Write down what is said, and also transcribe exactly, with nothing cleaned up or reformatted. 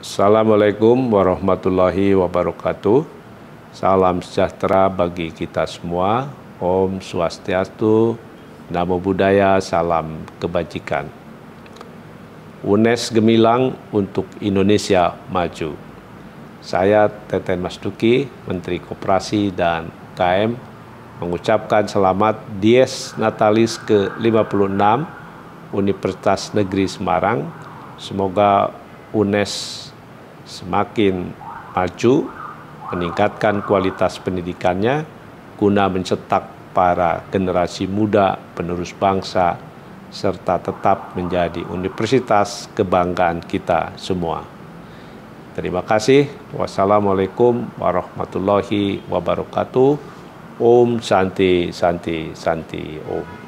Assalamualaikum warahmatullahi wabarakatuh. Salam sejahtera bagi kita semua. Om Swastiastu, Namo Buddhaya, salam kebajikan. U N E S gemilang untuk Indonesia maju. Saya Teten Mas Duki, Menteri Koperasi dan U K M, mengucapkan selamat Dies Natalis ke lima puluh enam Universitas Negeri Semarang. Semoga U N E S semakin maju, meningkatkan kualitas pendidikannya, guna mencetak para generasi muda penerus bangsa, serta tetap menjadi universitas kebanggaan kita semua. Terima kasih. Wassalamualaikum warahmatullahi wabarakatuh. Om Santi Santi Santi Om.